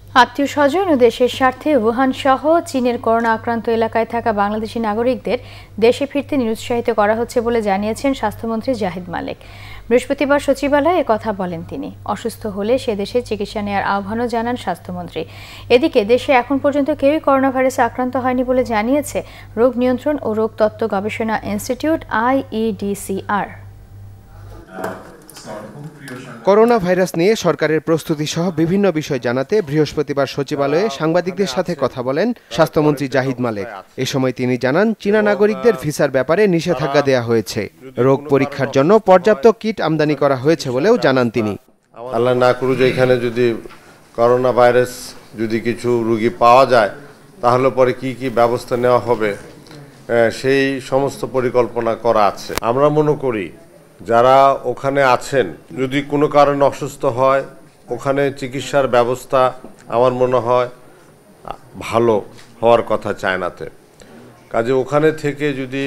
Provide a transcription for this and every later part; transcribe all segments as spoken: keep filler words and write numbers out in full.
আত্মীয় স্বজন ও দেশের স্বার্থে উহান সহ চীনের করোনা আক্রান্ত এলাকায় থাকা বাংলাদেশি নাগরিকদের দেশে ফিরতে নিরুৎসাহিত করা হচ্ছে বলে জানিয়েছেন স্বাস্থ্যমন্ত্রী জাহিদ মালেক। বৃহস্পতিবার সচিবালয়ে কথা বলেন তিনি। অসুস্থ হলে সে দেশে চিকিৎসা নেওয়ার আহ্বানও জানান স্বাস্থ্যমন্ত্রী। এদিকে দেশে এখন পর্যন্ত কেউই করোনা ভাইরাসে আক্রান্ত হয়নি বলে জানিয়েছে রোগ নিয়ন্ত্রণ ও রোগ তত্ত্ব গবেষণা institute I E D C R. Corona virus নিয়ে সরকারের প্রস্তুতি সহ বিভিন্ন বিষয় জানাতে বৃহস্পতিবার সচিবালয়ে সাংবাদিকদের সাথে কথা বলেন স্বাস্থ্যমন্ত্রী জাহিদ মালেক। এ সময় তিনি জানান, চীনা নাগরিকদের ভিসার ব্যাপারে নিষেধাজ্ঞা দেওয়া হয়েছে। রোগ পরীক্ষার জন্য পর্যাপ্ত কিট আমদানি করা হয়েছে বলেও জানান তিনি। আল্লাহ না করুক যে এখানে যদি করোনা ভাইরাস যদি কিছু রোগী পাওয়া যায়, তাহলে পরে কি কি ব্যবস্থা নেওয়া হবে সেই সমস্ত পরিকল্পনা করা আছে। আমরা মনে করি যারা ওখানে আছেন যদি কোনো কারণে অসুস্থ হয়, ওখানে চিকিৎসার ব্যবস্থা আমার মনে হয় ভালো হওয়ার কথা চায়নাতে। কাজে ওখানে থেকে যদি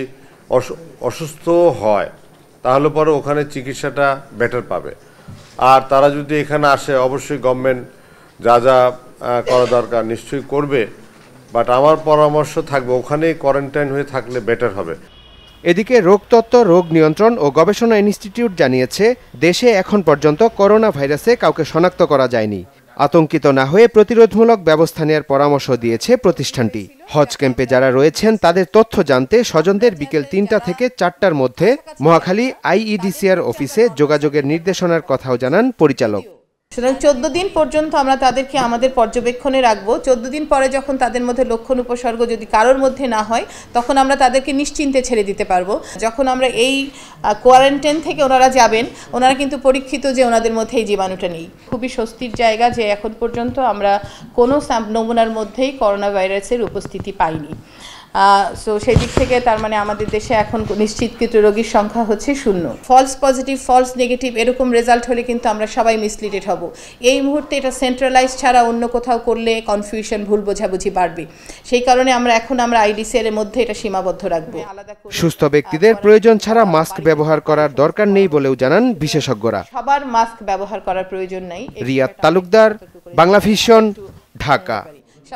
অসুস্থ হয় তাহলে পরে ওখানে চিকিৎসাটা বেটার পাবে। আর তারা যদি এখানে আসে, অবশ্যই গভর্নমেন্ট যা যা করা দরকার নিশ্চয়ই করবে, বাট আমার পরামর্শ থাকবে ওখানেই কোয়ারেন্টাইন হয়ে থাকলে বেটার হবে। এদিকে রোগতত্ত্ব রোগ নিয়ন্ত্রণ ও গবেষণা ইনস্টিটিউট জানিয়েছে, দেশে এখন পর্যন্ত করোনা ভাইরাসে কাউকে শনাক্ত করা যায়নি। আতঙ্কিত না হয়ে প্রতিরোধমূলক ব্যবস্থা নেওয়ার পরামর্শ দিয়েছে প্রতিষ্ঠানটি। হজ ক্যাম্পে যারা রয়েছেন তাদের তথ্য জানতে স্বজনদের বিকেল তিনটা থেকে চারটার মধ্যে Mohakhali I E D C R অফিসে যোগাযোগের নির্দেশনার কথাও জানান পরিচালক। সুতরাং চোদ্দ দিন পর্যন্ত আমরা তাদেরকে আমাদের পর্যবেক্ষণে রাখবো। চোদ্দ দিন পরে যখন তাদের মধ্যে লক্ষণ উপসর্গ যদি কারোর মধ্যে না হয়, তখন আমরা তাদেরকে নিশ্চিন্তে ছেড়ে দিতে পারবো। যখন আমরা এই কোয়ারেন্টাইন থেকে ওনারা যাবেন, ওনারা কিন্তু পরীক্ষিত যে ওনাদের মধ্যে এই জীবাণুটা নেই। খুবই স্বস্তির জায়গা যে এখন পর্যন্ত আমরা কোনো নমুনার মধ্যেই করোনা ভাইরাসের উপস্থিতি পাইনি। সো সেই দিক থেকে তার মানে আমাদের দেশে এখন নিশ্চিতকৃত রোগীর সংখ্যা হচ্ছে শূন্য। ফলস পজিটিভ, ফলস নেগেটিভ এরকম রেজাল্ট হলে কিন্তু আমরা সবাই মিসলিডেড হব। এই মুহূর্তে এটা সেন্ট্রালাইজ ছাড়া অন্য কোথাও করলে কনফিউশন, ভুল বোঝাবুঝি বাড়বে। সেই কারণে আমরা এখন আমরা আইডিসিআর এর মধ্যে এটা সীমাবদ্ধ রাখবো। সুস্থ ব্যক্তিদের প্রয়োজন ছাড়া মাস্ক ব্যবহার করার দরকার নেই বলেও জানান বিশেষজ্ঞরা। সবার মাস্ক ব্যবহার করার প্রয়োজন নেই। রিয়াদ তালুকদার, বাংলা ভিশন, ঢাকা।